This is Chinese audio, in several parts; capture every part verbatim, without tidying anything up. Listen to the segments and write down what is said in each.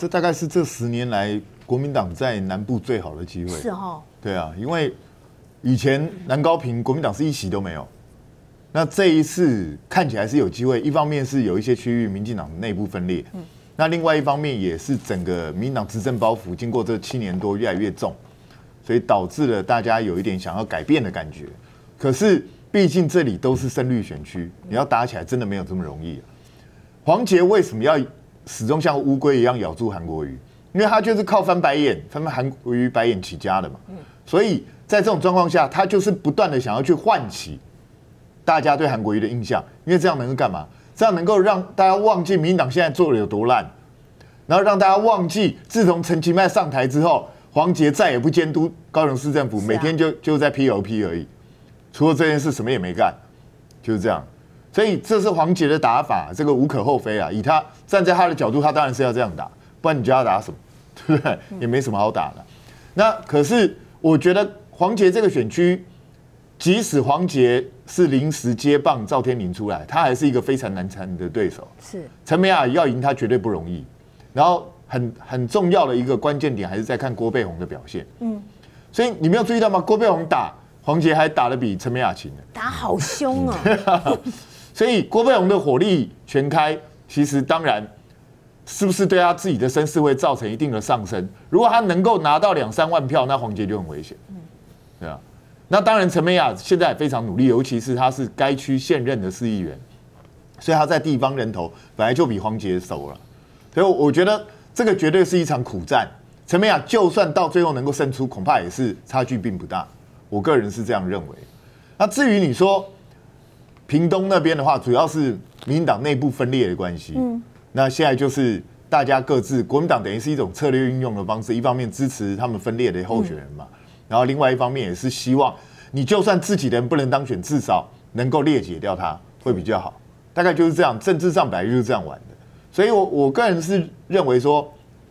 这大概是这十年来国民党在南部最好的机会。 是哈。 对啊，因为以前南高屏国民党是一席都没有，那这一次看起来是有机会。一方面是有一些区域民进党内部分裂，嗯，那另外一方面也是整个民进党执政包袱经过这七年多越来越重，所以导致了大家有一点想要改变的感觉。可是毕竟这里都是深绿选区，你要打起来真的没有这么容易啊。黄捷为什么要始终像乌龟一样咬住韩国瑜？因为他就是靠翻白眼、翻韩国瑜白眼起家的嘛。所以在这种状况下，他就是不断的想要去唤起大家对韩国瑜的印象，因为这样能够干嘛？这样能够让大家忘记民进党现在做的有多烂，然后让大家忘记自从陈其迈上台之后，黄捷再也不监督高雄市政府，每天就就在 P L P 而已，除了这件事什么也没干，就是这样。所以这是黄捷的打法，这个无可厚非啊。以他站在他的角度，他当然是要这样打，不然你叫他打什么？对不对？也没什么好打的。那可是我觉得黄捷这个选区，即使黄捷是临时接棒赵天麟出来，他还是一个非常难缠的对手。 是陈美雅要赢他绝对不容易。然后很很重要的一个关键点还是在看郭背宏的表现。嗯，所以你没有注意到吗？郭背宏打黄捷还打得比陈美雅勤呢， 打好凶啊！ 所以郭背宏的火力全开，其实当然。是不是对他自己的声势会造成一定的上升？如果他能够拿到两三万票，那黄捷就很危险。对啊，那当然陈美雅现在也非常努力，尤其是他是该区现任的市议员，所以他在地方人头本来就比黄捷熟了。所以我觉得这个绝对是一场苦战。陈美雅就算到最后能够胜出，恐怕也是差距并不大。我个人是这样认为。那至于你说屏东那边的话，主要是民进党内部分裂的关系。嗯。那现在就是大家各自，国民党等于是一种策略运用的方式，一方面支持他们分裂的候选人嘛，然后另外一方面也是希望你就算自己人不能当选，至少能够裂解掉它会比较好，大概就是这样，政治上本来就是这样玩的，所以我我个人是认为说，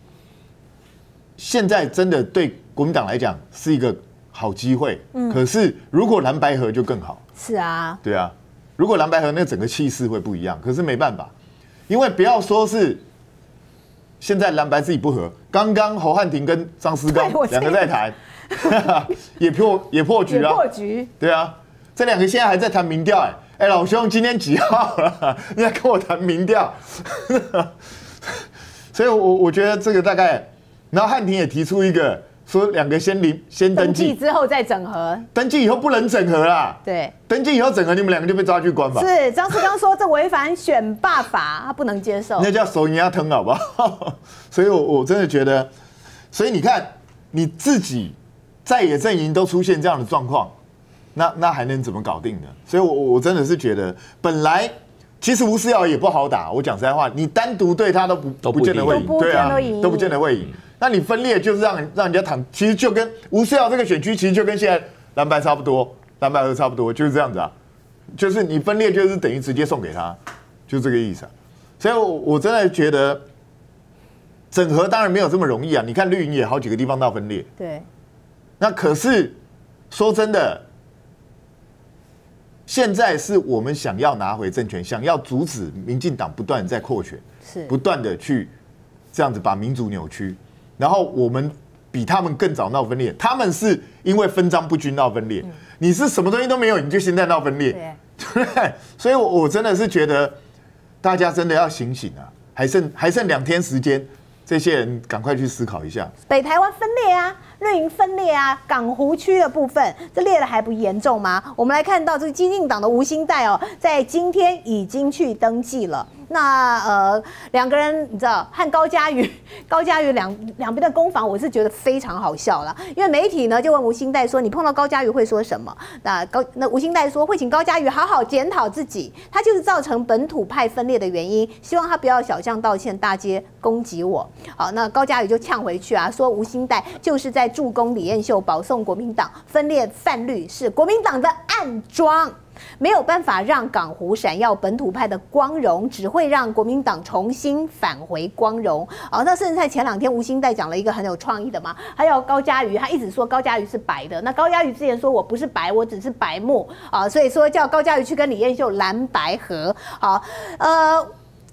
现在真的对国民党来讲是一个好机会，嗯，可是如果蓝白合就更好， 是啊， 对啊，如果蓝白合那整个气势会不一样，可是没办法。因为不要说是现在蓝白自己不合，刚刚侯汉廷跟张思刚两个在谈，也破也破局啊， 也破局， 对啊，这两个现在还在谈民调，哎哎，老兄今天几号了？你在跟我谈民调，所以我我觉得这个大概，然后汉廷也提出一个说两个先临先登记， 登记之后再整合， 登记以后不能整合啦， 对， 登记以后整合，你们两个就被抓去关吧。 是张思刚说这违反选罢法，他不能接受。 那叫手银压疼，好不好？所以我，我我真的觉得，所以你看，你自己在野阵营都出现这样的状况，那那还能怎么搞定呢？所以我，我我真的是觉得，本来其实吴思瑶也不好打。我讲实在话，你单独对他都不都不见得会赢，对啊，都不见得会赢。那你分裂就是让让人家躺，其实就跟吴思瑶这个选区，其实就跟现在蓝白差不多，蓝白合差不多，就是这样子啊。就是你分裂，就是等于直接送给他，就这个意思啊。所以我，我真的觉得整合当然没有这么容易啊。你看绿营也好几个地方闹分裂， 对。 那可是说真的，现在是我们想要拿回政权，想要阻止民进党不断的在扩权， 是不断的去这样子把民主扭曲。然后我们比他们更早闹分裂，他们是因为分赃不均闹分裂，嗯、你是什么东西都没有，你就现在闹分裂，对不对？所以，我真的是觉得大家真的要醒醒啊！还剩还剩两天时间，这些人赶快去思考一下。 北台湾分裂啊，绿营分裂啊，港湖区的部分，这裂的还不严重吗？我们来看到这个基进党的吴欣岱哦，在今天已经去登记了。那呃，两个人你知道和高嘉瑜，高嘉瑜两两边的攻防，我是觉得非常好笑了。因为媒体呢就问吴欣岱说：“你碰到高嘉瑜会说什么？”那高那吴欣岱说：“会请高嘉瑜好好检讨自己，他就是造成本土派分裂的原因，希望他不要小象道歉，大街攻击我。”好，那高嘉瑜就呛回去啊，说吴欣岱就是在助攻李彦秀保送国民党，分裂泛绿是国民党的暗桩。没有办法让港湖闪耀本土派的光荣，只会让国民党重新返回光荣。哦，那甚至在前两天，吴欣岱讲了一个很有创意的嘛，还有高嘉瑜，他一直说高嘉瑜是白的，那高嘉瑜之前说我不是白，我只是白目啊，所以说叫高嘉瑜去跟李彦秀蓝白合。好，呃。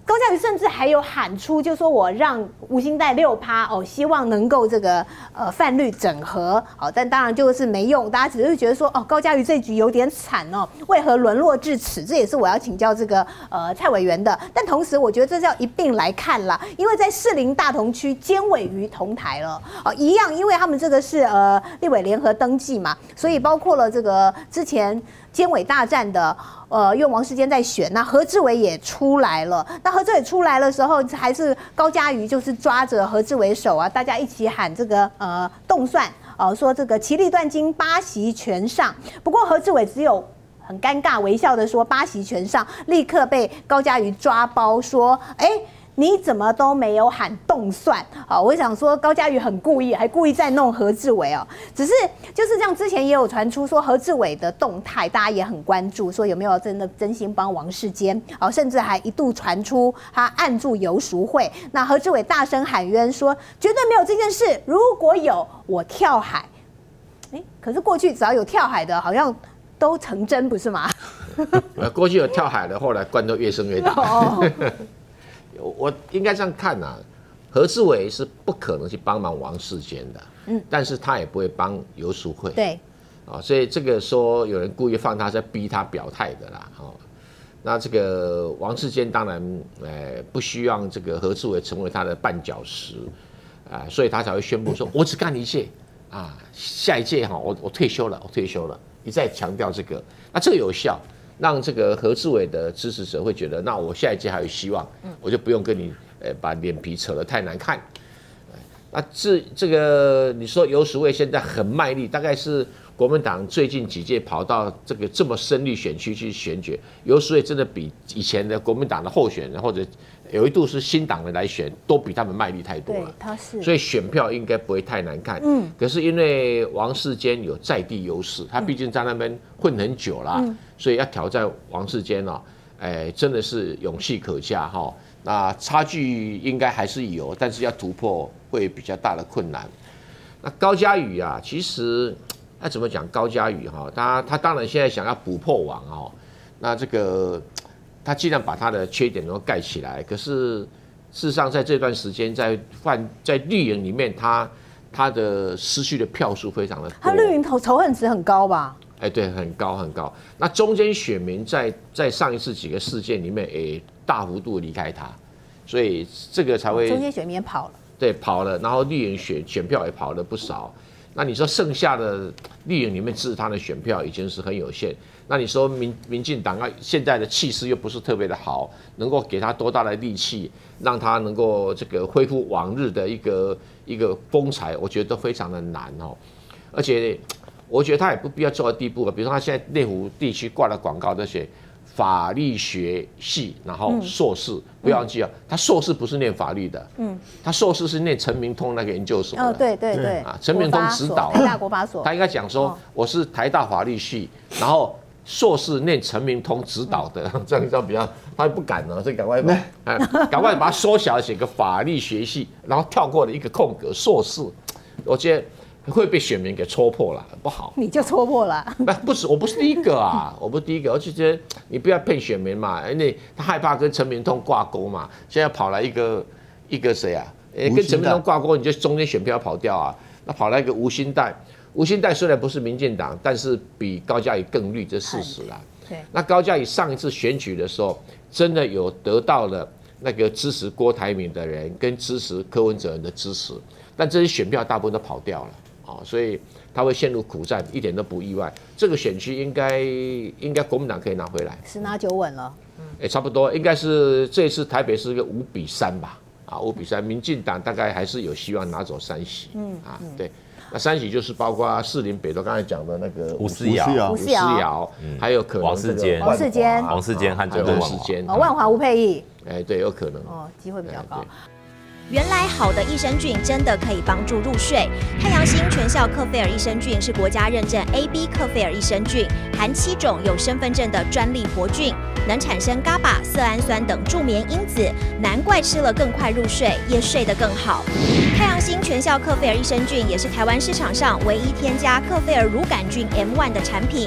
高嘉瑜甚至还有喊出，就说我让无薪贷六趴哦，希望能够这个呃泛绿整合，好，但当然就是没用，大家只是觉得说哦，高嘉瑜这局有点惨哦，为何沦落至此？这也是我要请教这个呃蔡委员的。但同时，我觉得这是要一并来看啦，因为在士林大同区监委于同台了，哦，一样，因为他们这个是呃立委联合登记嘛，所以包括了这个之前监委大战的。呃，因为王世坚在选，那何志伟也出来了。那何志伟出来的时候，还是高嘉瑜就是抓着何志伟手啊，大家一起喊这个呃动算，呃说这个其利断金，八席全上。不过何志伟只有很尴尬微笑的说八席全上，立刻被高嘉瑜抓包说，哎。你怎么都没有喊动算？好，我想说高嘉瑜很故意，还故意在弄何志伟哦。只是就是这样，之前也有传出说何志伟的动态，大家也很关注，说有没有真的真心帮王世坚？哦，甚至还一度传出他按住游淑慧。那何志伟大声喊冤说，绝对没有这件事，如果有，我跳海。哎，可是过去只要有跳海的，好像都成真，不是吗？ 过去有跳海的，后来官都越升越大。哦我应该这样看啊，何志伟是不可能去帮忙王世坚的，嗯，但是他也不会帮游淑慧， 对， 啊，所以这个说有人故意放他在逼他表态的啦，哦，那这个王世坚当然，呃，不希望这个何志伟成为他的绊脚石，啊，所以他才会宣布说，我只干一届，啊，下一届哈，我我退休了，我退休了，一再强调这个，那这个有效。让这个何志伟的支持者会觉得，那我下一届还有希望，我就不用跟你呃把脸皮扯得太难看。那这这个你说游淑慧现在很卖力，大概是国民党最近几届跑到这个这么深绿选区去选举，游淑慧真的比以前的国民党的候选人或者有一度是新党的来选，都比他们卖力太多了。 对，他是， 所以选票应该不会太难看。嗯，可是因为王世坚有在地优势，他毕竟在那边混很久啦，嗯、所以要挑战王世坚哦，哎，真的是勇气可嘉哈、哦。那差距应该还是有，但是要突破会比较大的困难。那高嘉瑜啊，其实那怎么讲？高嘉瑜哈，他他当然现在想要补破网哦，那这个。他既然把他的缺点都盖起来，可是事实上在这段时间在泛在绿营里面，他他的失去的票数非常的多。 他绿营仇仇恨值很高吧？ 哎，对，很高很高。那中间选民在在上一次几个事件里面，也大幅度离开他，所以这个才会中间选民也跑了。对， 跑了，然后绿营选选票也跑了不少。那你说剩下的绿营里面支持他的选票已经是很有限。那你说民民进党啊，现在的气势又不是特别的好，能够给他多大的力气，让他能够这个恢复往日的一个一个风采，我觉得都非常的难哦。而且我觉得他也不必要做到地步了，比如说他现在内湖地区挂的广告这些法律学系，然后硕士，嗯、不要忘记啊，他硕士不是念法律的，嗯，他硕士是念陈明通那个研究所的， 哦，对对对， 啊，陈明通指导， 台大国法所， 他应该讲说，我是台大法律系，然后。硕士念陈明通指导的，这样这样比较，他不敢呢，所以赶快把，哎，赶快把它缩小，写个法律学系，然后跳过了一个空格硕士，我觉得会被选民给戳破了，不好。 你就戳破了？ 不，不是，我不是第一个啊，我不是第一个，我就觉得你不要骗选民嘛，因为他害怕跟陈明通挂钩嘛，现在跑来一个一个谁啊？跟陈明通挂钩，你就中间选票跑掉啊，那跑来一个吴欣岱。吴欣岱虽然不是民进党，但是比高嘉瑜更绿，这事实啦。对，那高嘉瑜上一次选举的时候，真的有得到了那个支持郭台铭的人跟支持柯文哲人的支持，但这些选票大部分都跑掉了啊，所以他会陷入苦战，一点都不意外。这个选区应该应该国民党可以拿回来， 十拿九稳了。 嗯，哎，差不多，应该是这一次台北是个五比三吧？啊，五比三，民进党大概还是有希望拿走三席。嗯啊，对。那三席就是包括士林北投刚才讲的那个吴思瑶、 吴思瑶，还有可能王世坚、 王世坚、 王世坚和这个王世坚， 哦，万华吴佩益， 哎，对，有可能哦，机会比较高。 原来好的益生菌真的可以帮助入睡。太阳星全效克菲尔益生菌是国家认证 A B 克菲尔益生菌，含七种有身份证的专利活菌，能产生 G A B A、色氨酸等助眠因子，难怪吃了更快入睡，也睡得更好。太阳星全效克菲尔益生菌也是台湾市场上唯一添加克菲尔乳杆菌 M 一 的产品。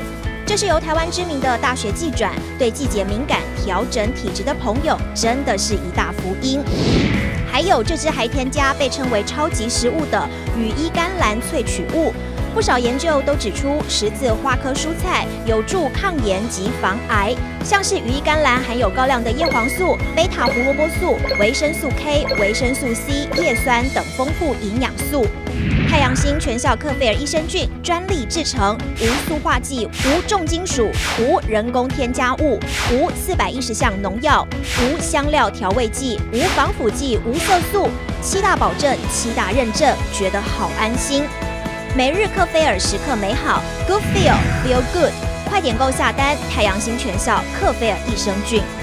这是由台湾知名的大学季转，对季节敏感、调整体质的朋友真的是一大福音。还有这支还添加被称为超级食物的羽衣甘蓝萃取物。不少研究都指出，十字花科蔬菜有助抗炎及防癌，像是羽衣甘蓝含有高量的叶黄素、贝塔胡萝卜素、维生素 K、维生素 C、叶酸等丰富营养素。太阳星全效克菲尔益生菌专利制成，无塑化剂、无重金属、无人工添加物、无四百一十项农药、无香料调味剂、无防腐剂、无色素，七大保证、七大认证，觉得好安心。每日克菲尔时刻美好 ，Good Feel Feel Good， 快点购下单！太阳星全效克菲尔益生菌。